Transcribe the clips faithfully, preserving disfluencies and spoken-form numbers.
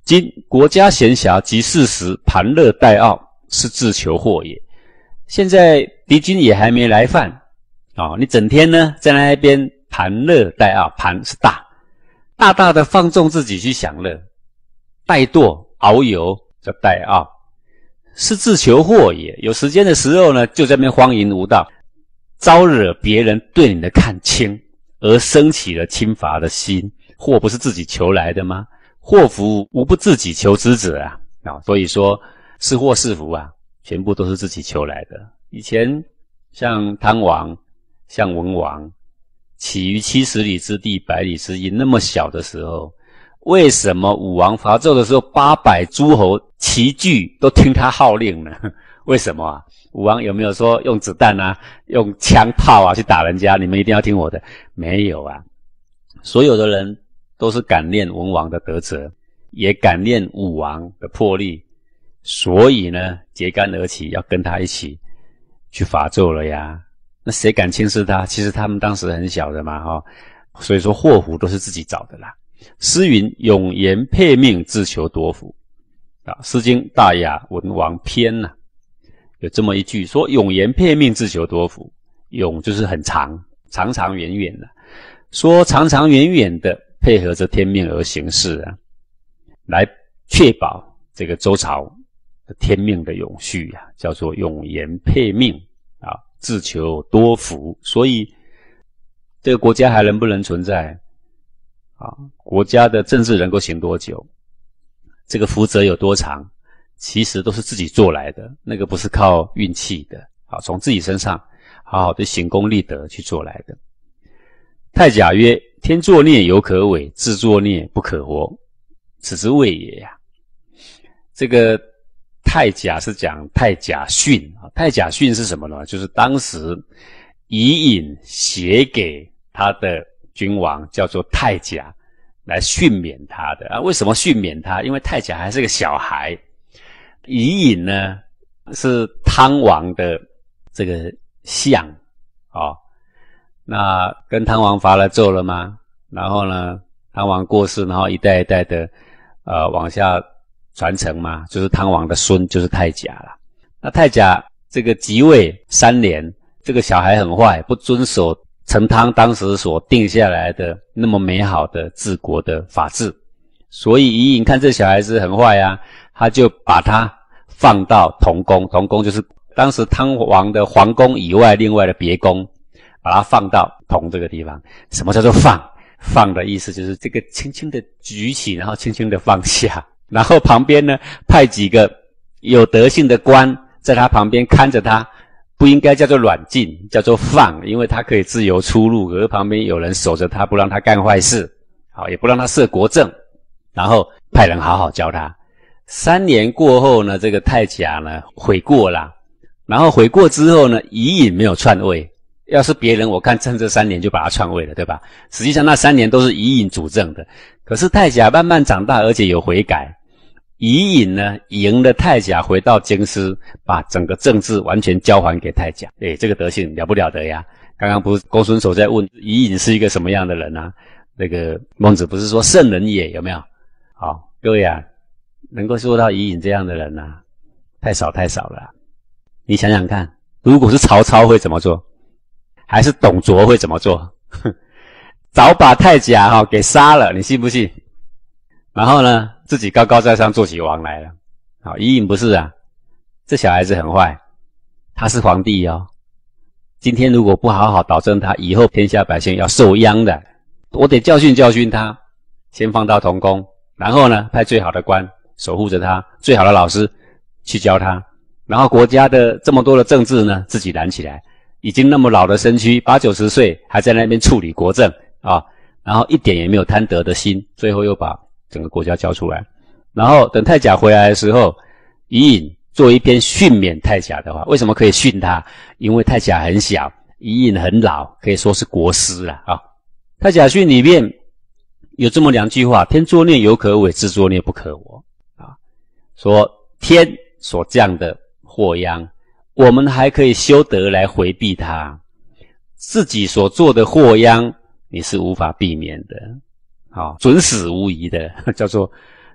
今国家闲暇及事时，盘乐待傲，是自求祸也。现在敌军也还没来犯哦，你整天呢在那边盘乐待傲，盘是大，大大的放纵自己去享乐，怠惰遨游叫待傲，是自求祸也。有时间的时候呢，就在那边荒淫无道，招惹别人对你的看轻，而生起了轻罚的心。祸不是自己求来的吗？祸福无不自己求之者啊！啊，所以说是祸是福啊，全部都是自己求来的。以前像汤王、像文王，起于七十里之地，百里之音，那么小的时候，为什么武王伐纣的时候，八百诸侯齐聚都听他号令呢？为什么啊？武王有没有说用子弹啊、用枪炮啊去打人家？你们一定要听我的？没有啊！所有的人都是感念文王的德泽，也感念武王的魄力，所以呢，揭竿而起，要跟他一起去伐纣了呀。那谁敢轻视他？其实他们当时很小的嘛，哈、哦，所以说祸福都是自己找的啦。诗云：“永言配命，自求多福。”啊，《诗经·大雅·文王篇》呐、啊，有这么一句说：“永言配命，自求多福。”永就是很长，长长远远的，说长长远远的配合着天命而行事啊，来确保这个周朝的天命的永续啊，叫做永言配命啊，自求多福。所以这个国家还能不能存在啊？国家的政治能够行多久？这个福泽有多长？其实都是自己做来的，那个不是靠运气的啊，从自己身上好好的行功立德去做来的。太甲曰：“天作孽犹可伪，自作孽不可活，此之谓也呀。”这个太甲是讲太甲训啊，太甲训是什么呢？就是当时伊尹写给他的君王叫做太甲，来训勉他的啊。为什么训勉他？因为太甲还是个小孩，伊尹呢是汤王的这个相啊。那跟汤王伐了纣了吗？然后呢，汤王过世，然后一代一代的呃往下传承嘛，就是汤王的孙就是太甲了。那太甲这个即位三年，这个小孩很坏，不遵守成汤当时所定下来的那么美好的治国的法制，所以伊尹看这小孩子很坏啊，他就把他放到同宫，同宫就是当时汤王的皇宫以外另外的别宫，把它放到同这个地方。什么叫做放？放的意思就是这个轻轻的举起，然后轻轻的放下，然后旁边呢派几个有德性的官在他旁边看着他，不应该叫做软禁，叫做放，因为他可以自由出入，可是旁边有人守着他，不让他干坏事，好，也不让他涉国政，然后派人好好教他。三年过后呢，这个太甲呢悔过啦，然后悔过之后呢，伊尹没有篡位。要是别人，我看趁这三年就把他篡位了，对吧？实际上那三年都是伊尹主政的。可是太甲慢慢长大，而且有悔改。伊尹呢，赢了太甲回到京师，把整个政治完全交还给太甲。诶，这个德性了不了得呀！刚刚不是公孙丑在问伊尹是一个什么样的人啊？那个孟子不是说圣人也，有没有？好，各位啊，能够做到伊尹这样的人啊，太少太少了啊。你想想看，如果是曹操会怎么做？还是董卓会怎么做？早把太甲哈、哦、给杀了，你信不信？然后呢，自己高高在上做起王来了。好，伊尹不是啊，这小孩子很坏，他是皇帝哦。今天如果不好好导正他，以后天下百姓要受殃的。我得教训教训他，先放到同宫，然后呢，派最好的官守护着他，最好的老师去教他，然后国家的这么多的政治呢，自己揽起来。已经那么老的身躯，八九十岁还在那边处理国政啊，然后一点也没有贪得的心，最后又把整个国家交出来。然后等太甲回来的时候，伊尹做一篇训勉太甲的话，为什么可以训他？因为太甲很小，伊尹很老，可以说是国师了啊。太甲训里面有这么两句话：天作孽犹可伪，自作孽不可活啊。说天所降的祸殃，我们还可以修德来回避它，自己所做的祸殃你是无法避免的，好，准死无疑的，叫做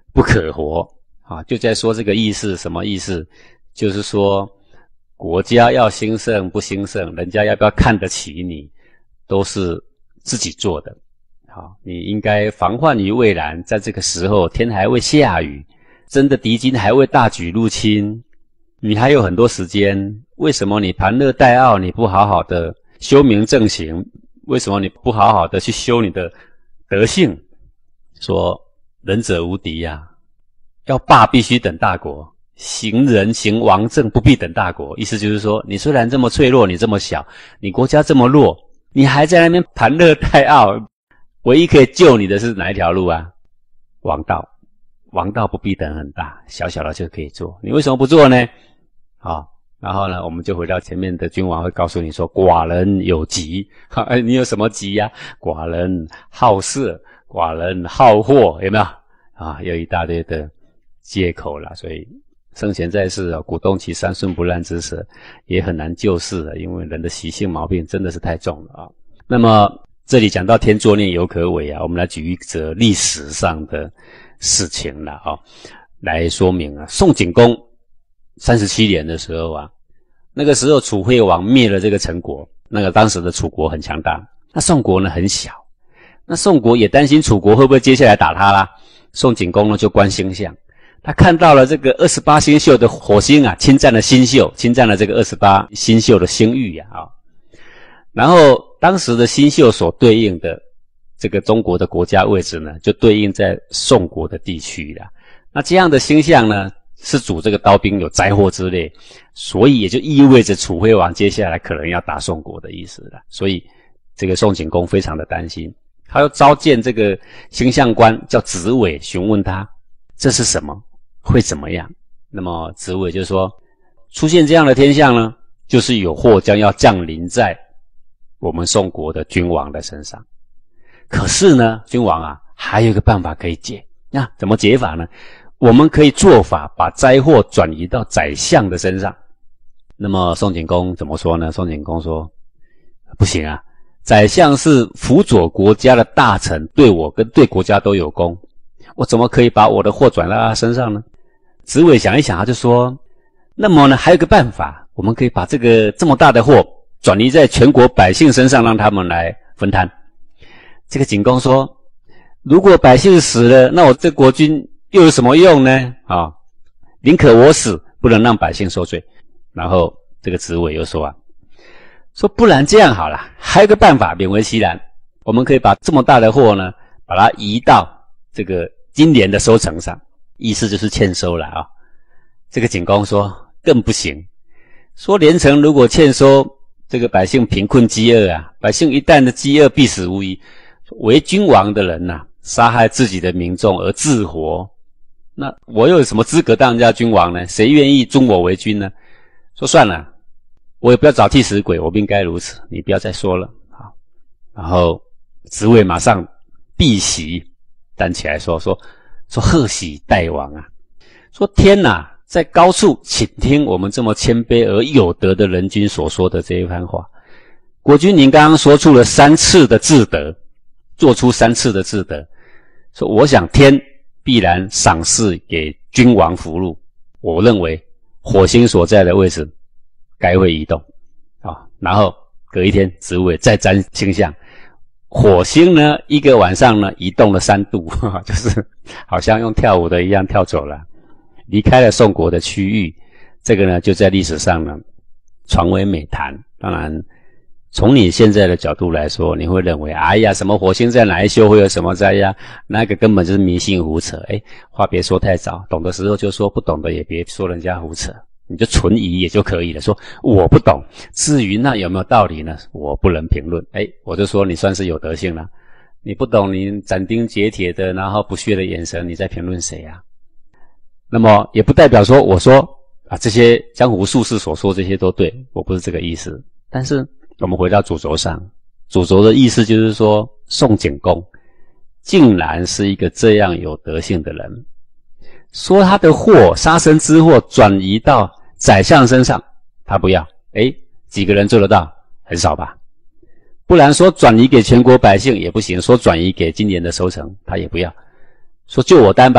不可活啊，就在说这个意思。什么意思？就是说国家要兴盛不兴盛，人家要不要看得起你，都是自己做的。好，你应该防患于未然，在这个时候天还未下雨，真的敌军还未大举入侵，你还有很多时间，为什么你盘乐戴奥，你不好好的修明正行？为什么你不好好的去修你的德性？说仁者无敌呀、啊，要霸必须等大国，行仁行王政不必等大国。意思就是说，你虽然这么脆弱，你这么小，你国家这么弱，你还在那边盘乐戴奥，唯一可以救你的是哪一条路啊？王道。王道不必等很大，小小的就可以做，你为什么不做呢？好，然后呢，我们就回到前面的君王会告诉你说，寡人有疾，哎，你有什么疾呀、啊？寡人好色，寡人好货，有没有啊？有一大堆的借口啦，所以圣贤在世啊，鼓动其三顺不烂之舌，也很难救世了，因为人的习性毛病真的是太重了啊。那么这里讲到天作孽犹可伪啊，我们来举一则历史上的事情了啊，来说明啊。宋景公三十七年的时候啊，那个时候楚惠王灭了这个陈国，那个当时的楚国很强大，那宋国呢很小，那宋国也担心楚国会不会接下来打他啦。宋景公呢就观星象，他看到了这个二十八星宿的火星啊侵占了星宿，侵占了这个二十八星宿的星域啊，啊，然后当时的星宿所对应的这个中国的国家位置呢，就对应在宋国的地区啦。那这样的星象呢，是主这个刀兵有灾祸之类，所以也就意味着楚惠王接下来可能要打宋国的意思了。所以这个宋景公非常的担心，他又召见这个星象官叫子尾，询问他这是什么，会怎么样。那么子尾就说，出现这样的天象呢，就是有祸将要降临在我们宋国的君王的身上。可是呢，君王啊，还有一个办法可以解。那、啊、怎么解法呢？我们可以做法把灾祸转移到宰相的身上。那么宋景公怎么说呢？宋景公说，不行啊，宰相是辅佐国家的大臣，对我跟对国家都有功，我怎么可以把我的祸转到他身上呢？子尾想一想，他就说，那么呢，还有一个办法，我们可以把这个这么大的祸转移在全国百姓身上，让他们来分摊。这个景公说，如果百姓死了，那我这国君又有什么用呢？啊，宁可我死，不能让百姓受罪。然后这个子尾又说啊，说不然这样好了，还有个办法，勉为其难，我们可以把这么大的祸呢，把它移到这个今年的收成上，意思就是欠收了啊。这个景公说更不行，说连城如果欠收，这个百姓贫困饥饿啊，百姓一旦的饥饿必死无疑。为君王的人呐、啊，杀害自己的民众而自活，那我又有什么资格当人家君王呢？谁愿意尊我为君呢？说算了，我也不要找替死鬼，我不应该如此，你不要再说了。好，然后子尾马上避席站起来说说说贺喜大王啊，说天哪，在高处请听我们这么谦卑而有德的人君所说的这一番话。国君您刚刚说出了三次的至德，做出三次的至德，说我想天必然赏赐给君王福禄，我认为火星所在的位置该会移动啊。然后隔一天子尾再占星象，火星呢一个晚上呢移动了三度，呵呵，就是好像用跳舞的一样跳走了，离开了宋国的区域。这个呢就在历史上呢传为美谈。当然从你现在的角度来说，你会认为哎呀，什么火星在哪一宿会有什么灾呀，那个根本就是迷信胡扯。诶，话别说太早，懂的时候就说，不懂的也别说人家胡扯，你就存疑也就可以了，说我不懂，至于那有没有道理呢，我不能评论。诶，我就说你算是有德性了，你不懂，你斩钉截铁的然后不屑的眼神，你在评论谁啊？那么也不代表说我说啊这些江湖术士所说这些都对，我不是这个意思。但是我们回到主轴上，主轴的意思就是说，宋景公竟然是一个这样有德性的人，说他的祸，杀身之祸转移到宰相身上，他不要。诶，几个人做得到？很少吧。不然说转移给全国百姓也不行，说转移给今年的收成他也不要，说就我担吧，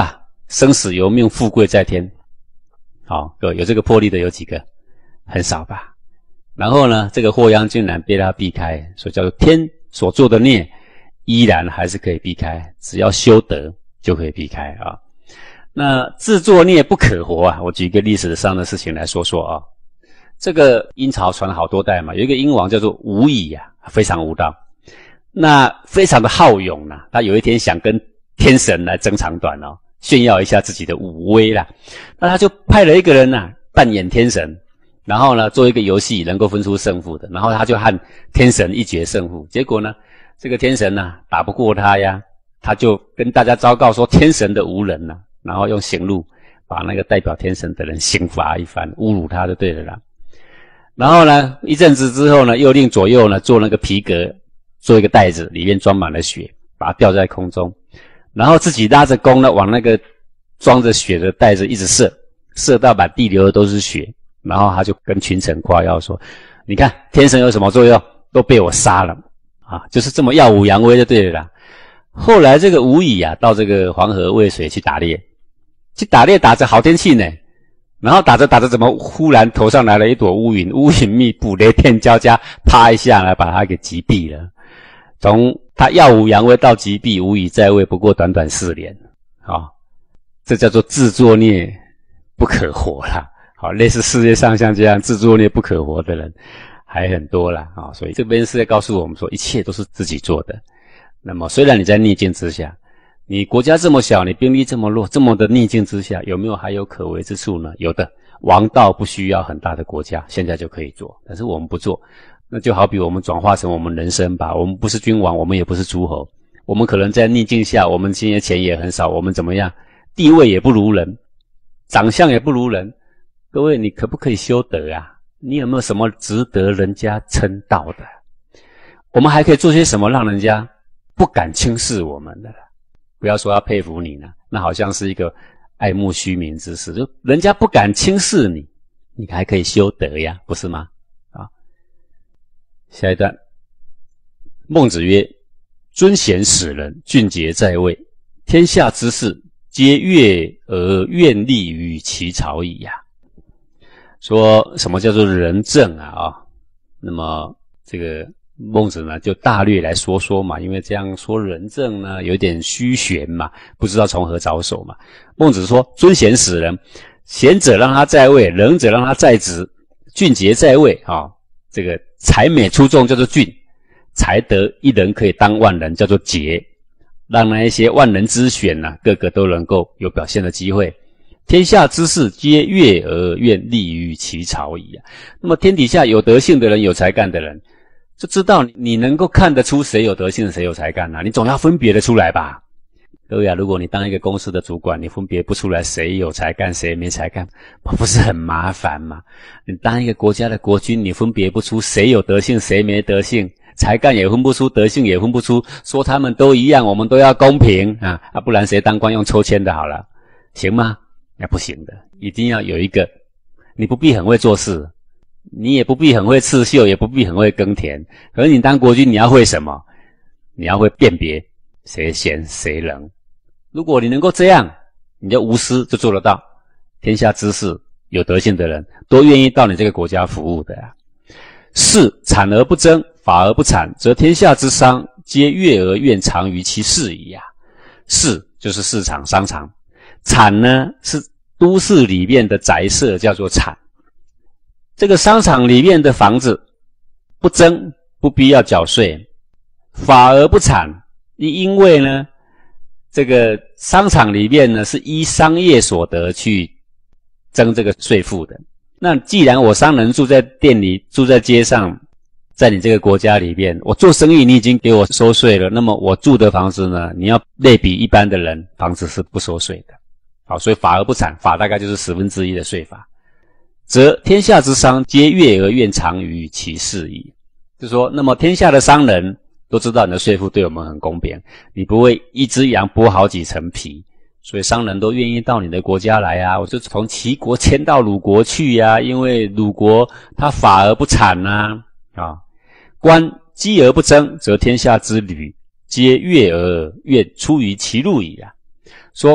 生死由命，富贵在天。好，各位有这个魄力的有几个？很少吧。然后呢，这个祸殃竟然被他避开，所以叫做天所做的孽，依然还是可以避开，只要修德就可以避开啊。那自作孽不可活啊，我举一个历史上的事情来说说啊。这个殷朝传了好多代嘛，有一个殷王叫做吴乙啊，非常无道，那非常的好勇啊，他有一天想跟天神来争长短哦，炫耀一下自己的武威啦。那他就派了一个人啊扮演天神，然后呢做一个游戏能够分出胜负的，然后他就和天神一决胜负。结果呢这个天神啊打不过他呀，他就跟大家昭告说天神的无人啊，然后用刑戮把那个代表天神的人刑罚一番，侮辱他就对了啦。然后呢一阵子之后呢，又令左右呢做那个皮革，做一个袋子，里面装满了血，把它吊在空中，然后自己拉着弓呢往那个装着血的袋子一直射，射到满地流的都是血，然后他就跟群臣夸耀说，你看天神有什么作用，都被我杀了啊，就是这么耀武扬威就对了啦。后来这个吴乙啊到这个黄河渭水去打猎，去打猎打着好天气呢，然后打着打着怎么忽然头上来了一朵乌云，乌云密布，雷电交加，啪一下来把他给击毙了。从他耀武扬威到击毙，吴乙在位不过短短四年啊、哦，这叫做自作孽不可活啦。好，类似世界上像这样自作孽不可活的人还很多啦啊、哦，所以这边是在告诉我们说，一切都是自己做的。那么虽然你在逆境之下，你国家这么小，你兵力这么弱，这么的逆境之下，有没有还有可为之处呢？有的，王道不需要很大的国家，现在就可以做，但是我们不做。那就好比我们转化成我们人生吧，我们不是君王，我们也不是诸侯，我们可能在逆境下，我们今天钱也很少，我们怎么样，地位也不如人，长相也不如人。各位，你可不可以修德啊？你有没有什么值得人家称道的？我们还可以做些什么让人家不敢轻视我们的？不要说要佩服你呢，那好像是一个爱慕虚名之事，就人家不敢轻视你，你还可以修德呀，不是吗？啊，下一段，孟子曰：尊贤使人，俊杰在位，天下之事，皆悦而愿利于其朝矣呀。说什么叫做仁政啊？啊、哦，那么这个孟子呢就大略来说说嘛，因为这样说仁政呢有点虚玄嘛，不知道从何着手嘛。孟子说：尊贤使人，贤者让他在位，仁者让他在职，俊杰在位啊、哦，这个才美出众叫做俊，才德一人可以当万人叫做杰，让那一些万人之选呢、啊，个个都能够有表现的机会。天下之事，皆悦而愿利于其朝矣啊。那么天底下有德性的人，有才干的人，就知道你能够看得出谁有德性，谁有才干啊，你总要分别得出来吧。各位啊，如果你当一个公司的主管，你分别不出来谁有才干谁没才干，不是很麻烦吗？你当一个国家的国君，你分别不出谁有德性谁没德性，才干也分不出，德性也分不出，说他们都一样，我们都要公平啊，啊不然谁当官用抽签的好了，行吗？那不行的，一定要有一个，你不必很会做事，你也不必很会刺绣，也不必很会耕田，可是你当国君你要会什么？你要会辨别谁贤谁能。如果你能够这样，你就无私就做得到，天下之事有德性的人都愿意到你这个国家服务的啊。事产而不争，法而不产，则天下之商皆悦而愿长于其事矣啊。市就是市场商场，产呢是都市里面的宅舍，叫做产。这个商场里面的房子不征，不必要缴税，法而不产，因为呢这个商场里面呢是依商业所得去征这个税负的。那既然我商人住在店里，住在街上，在你这个国家里面，我做生意你已经给我收税了，那么我住的房子呢，你要类比一般的人，房子是不收税的。好，所以法而不产，法大概就是十分之一的税法，则天下之商皆悦而愿长于其事矣。就是说，那么天下的商人都知道你的税负对我们很公平，你不会一只羊剥好几层皮，所以商人都愿意到你的国家来啊。我就从齐国迁到鲁国去呀、啊，因为鲁国它法而不产啊。啊，官积而不争，则天下之旅皆悦而愿出于其路矣啊。说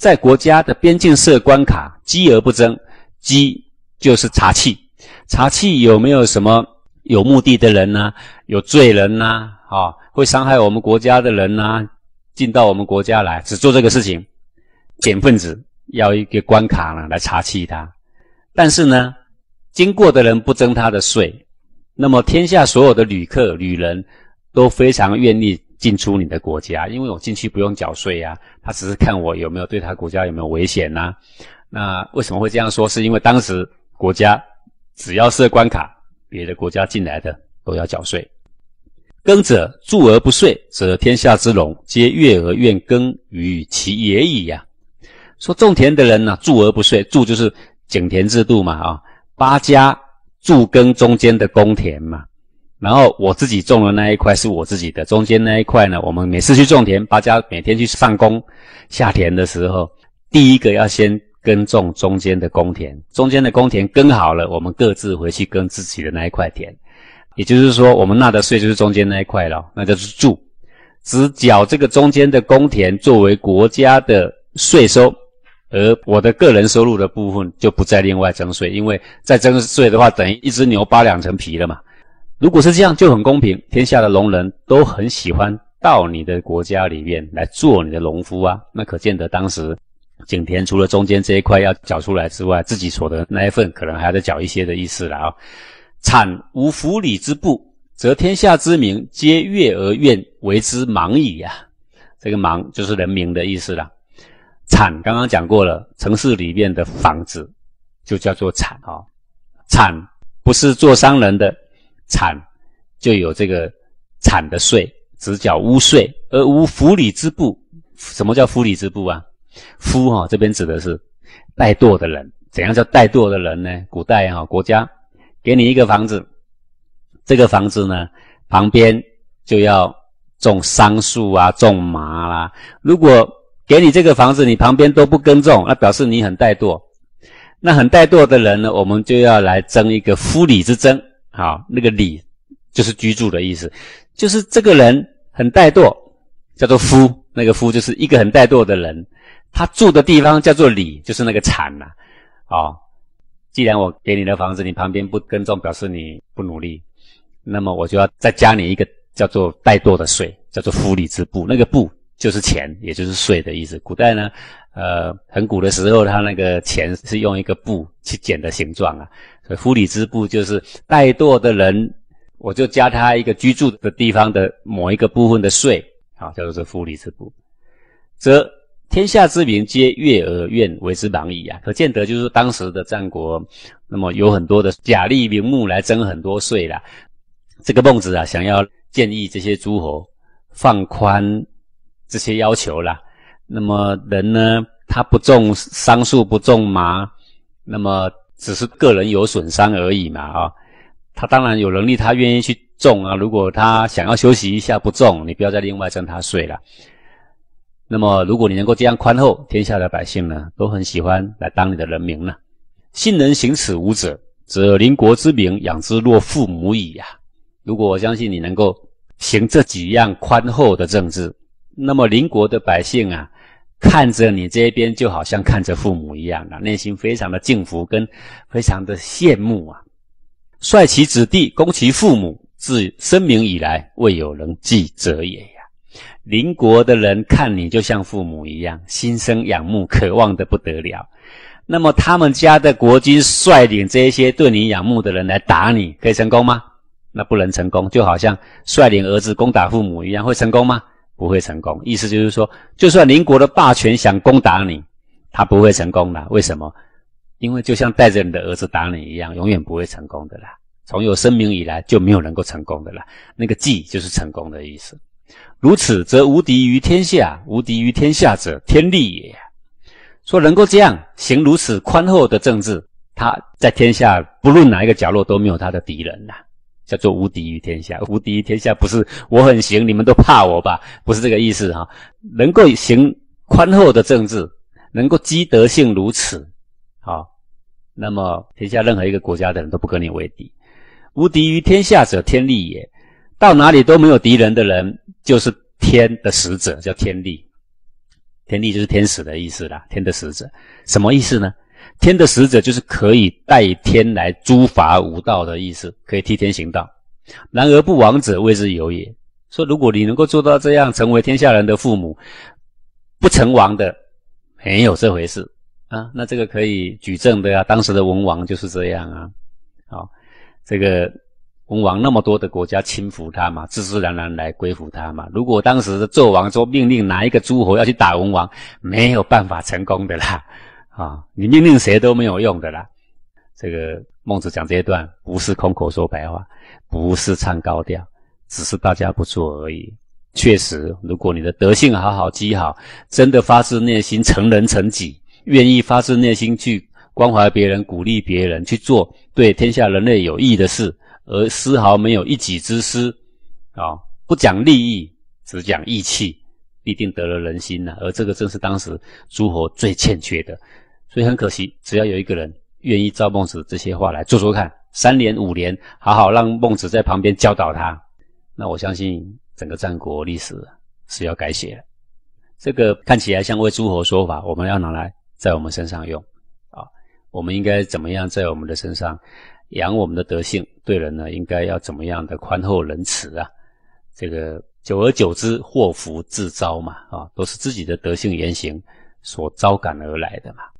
在国家的边境设关卡，积而不争。积就是查气，查气有没有什么有目的的人呢、啊？有罪人呐、啊，啊，会伤害我们国家的人呐、啊，进到我们国家来，只做这个事情。碱分子要一个关卡呢来查气他，但是呢，经过的人不征他的税，那么天下所有的旅客、旅人都非常愿意进出你的国家，因为我进去不用缴税啊，他只是看我有没有对他国家有没有危险呐、啊。那为什么会这样说？是因为当时国家只要设关卡，别的国家进来的都要缴税。耕者助而不税，则天下之农皆悦而愿耕于其野矣呀、啊。说种田的人呢、啊，助而不税，助就是井田制度嘛啊，八家助耕中间的公田嘛。然后我自己种的那一块是我自己的，中间那一块呢，我们每次去种田，八家每天去上工下田的时候，第一个要先耕种中间的公田，中间的公田耕好了，我们各自回去耕自己的那一块田。也就是说，我们纳的税就是中间那一块了，那就是助。只缴这个中间的公田作为国家的税收，而我的个人收入的部分就不再另外征税，因为再征税的话，等于一只牛扒两层皮了嘛。如果是这样，就很公平，天下的农人都很喜欢到你的国家里面来做你的农夫啊。那可见得当时井田除了中间这一块要缴出来之外，自己所得那一份可能还要再缴一些的意思了啊。产无服礼之部，则天下之民皆悦而愿为之忙矣呀、啊。这个忙就是人民的意思啦。产刚刚讲过了，城市里面的房子就叫做产啊、哦。产不是做商人的，产就有这个产的税，只缴屋税，而无服礼之部。什么叫服礼之部啊？夫哈、哦、这边指的是怠惰的人。怎样叫怠惰的人呢？古代哈、哦、国家给你一个房子，这个房子呢旁边就要种桑树啊，种麻啦。如果给你这个房子，你旁边都不耕种，那表示你很怠惰。那很怠惰的人呢，我们就要来征一个夫礼之征。好，那个礼就是居住的意思，就是这个人很怠惰，叫做夫。那个夫就是一个很怠惰的人，他住的地方叫做礼，就是那个产呐、啊。哦。既然我给你的房子，你旁边不耕种，表示你不努力，那么我就要再加你一个叫做怠惰的税，叫做夫礼之部。那个部就是钱，也就是税的意思。古代呢，呃，很古的时候，他那个钱是用一个布去剪的形状啊，所以夫礼之部就是怠惰的人，我就加他一个居住的地方的某一个部分的税，好，叫做这夫礼之部，则天下之民皆悦而愿为之忙矣啊！可见得就是当时的战国，那么有很多的假立名目来征很多税啦。这个孟子啊，想要建议这些诸侯放宽这些要求啦。那么人呢，他不种桑树，不种麻，那么只是个人有损伤而已嘛啊。他当然有能力，他愿意去种啊。如果他想要休息一下不种，你不要再另外征他税了。那么如果你能够这样宽厚，天下的百姓呢都很喜欢来当你的人民呢。信人行此无者，则邻国之民养之若父母矣呀、啊。如果我相信你能够行这几样宽厚的政治，那么邻国的百姓啊，看着你这边就好像看着父母一样啊，内心非常的敬服跟非常的羡慕啊。率其子弟，攻其父母，自生民以来，未有能继者也呀。邻国的人看你就像父母一样，心生仰慕，渴望得不得了。那么他们家的国君率领这些对你仰慕的人来打你，可以成功吗？那不能成功，就好像率领儿子攻打父母一样，会成功吗？不会成功。意思就是说，就算邻国的霸权想攻打你，他不会成功的。为什么？因为就像带着你的儿子打你一样，永远不会成功的啦。从有生命以来就没有能够成功的啦。那个继就是成功的意思。如此，则无敌于天下，无敌于天下者，天利也。说能够这样行如此宽厚的政治，他在天下不论哪一个角落都没有他的敌人啦，叫做无敌于天下。无敌于天下不是我很行，你们都怕我吧？不是这个意思哈。能够行宽厚的政治，能够积德性如此，好，那么天下任何一个国家的人都不跟你为敌。无敌于天下者，天利也。到哪里都没有敌人的人，就是天的使者，叫天利。 天帝就是天使的意思啦，天的使者。什么意思呢？天的使者就是可以代天来诸法无道的意思，可以替天行道。然而不亡者谓之有也。说如果你能够做到这样，成为天下人的父母，不成王的，没有这回事啊。那这个可以举证的啊，当时的文王就是这样啊。好，这个文王那么多的国家亲服他嘛，自自然然来归服他嘛。如果当时的纣王说命令哪一个诸侯要去打文王，没有办法成功的啦。啊，你命令谁都没有用的啦。这个孟子讲这一段，不是空口说白话，不是唱高调，只是大家不做而已。确实，如果你的德性好好积好，真的发自内心成人成己，愿意发自内心去关怀别人、鼓励别人，去做对天下人类有益的事，而丝毫没有一己之私啊，不讲利益，只讲义气，必定得了人心啊。而这个正是当时诸侯最欠缺的。所以很可惜，只要有一个人愿意照孟子这些话来做做看，三年五年，好好让孟子在旁边教导他，那我相信整个战国历史是要改写了。这个看起来像为诸侯说法，我们要拿来在我们身上用啊。我们应该怎么样在我们的身上养我们的德性？对人呢，应该要怎么样的宽厚仁慈啊？这个久而久之，祸福自招嘛，啊，都是自己的德性言行所招感而来的嘛。